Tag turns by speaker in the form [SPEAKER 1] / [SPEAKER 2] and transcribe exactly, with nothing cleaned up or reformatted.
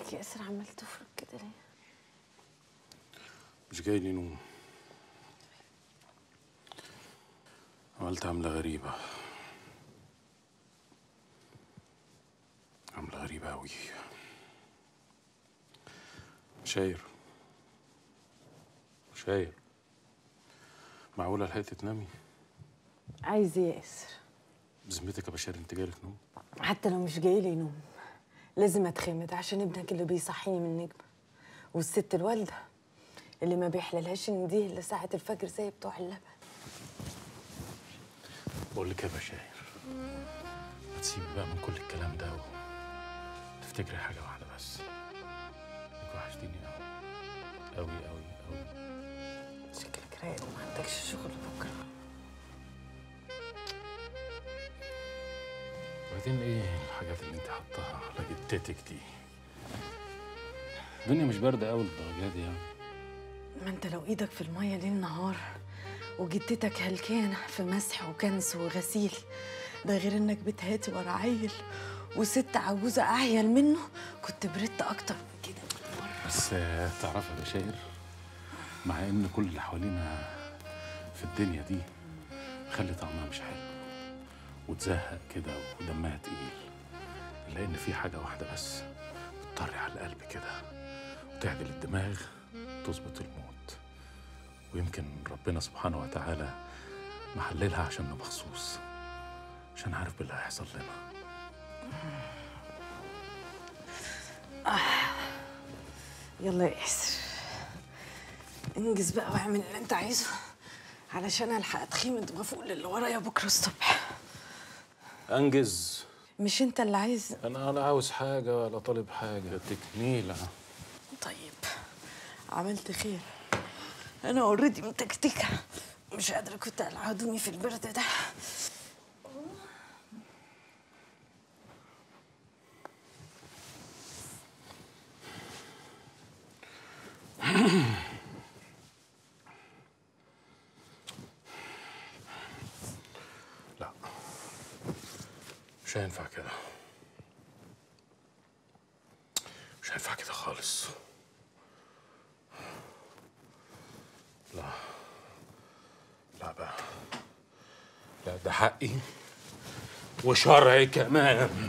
[SPEAKER 1] مالك يا اسر عمال تفرك كده ليه؟
[SPEAKER 2] مش جاي لي نوم. عملت عملة غريبة، عملة غريبة أوي. شاير شاير معقولة لحقتي تنامي؟
[SPEAKER 1] عايز ايه يا اسر؟
[SPEAKER 2] بذمتك يا بشار انت جايلك نوم؟
[SPEAKER 1] حتى لو مش جايلي نوم لازم اتخمد عشان ابنك اللي بيصحيني من النجمة، والست الوالدة اللي ما بيحللهاش ان دي الا ساعة الفجر زي بتوع اللبن.
[SPEAKER 2] بقول لك يا بشاير، ما تسيبي بقى من كل الكلام ده وتفتكري حاجة واحدة بس. انك وحشتيني أوي أوي أوي أوي.
[SPEAKER 1] شكلك رايق وما عندكش شغل بكرة.
[SPEAKER 2] وبعدين ايه الحاجات اللي انت حطاها على جتتك دي؟ الدنيا مش باردة أوي للدرجة دي يعني.
[SPEAKER 1] ما انت لو ايدك في المية ليل نهار وجدتك هلكانة في مسح وكنس وغسيل، ده غير انك بتهاتي ورا عيل وست عجوزة اعيل منه، كنت بردت اكتر من كده مرة.
[SPEAKER 2] بس تعرفي يا بشاير، مع ان كل اللي حوالينا في الدنيا دي خلي طعمها مش حلو وتزهق كده ودمها تقيل، الا ان في حاجة واحدة بس بتطري على القلب كده وتعدل الدماغ وتظبط الموت، ويمكن ربنا سبحانه وتعالى محللها عشاننا مخصوص، عشان عارف باللي هيحصل لنا.
[SPEAKER 1] آه. يلا يا ياسر انجز بقى واعمل اللي انت عايزه علشان الحق اتخمد وافوق للي ورايا بكره الصبح.
[SPEAKER 2] انجز؟
[SPEAKER 1] مش انت اللي عايز؟
[SPEAKER 2] انا ولا عاوز حاجه ولا طالب حاجه، تكنيله.
[SPEAKER 1] طيب عملت خير، انا اوريدي متكتكه مش قادره كنت اقلع هدومي في البرد ده.
[SPEAKER 2] لا مش هينفع كده، مش هينفع كده خالص. لا لا بقى، لا ده حقي وشرعي كمان.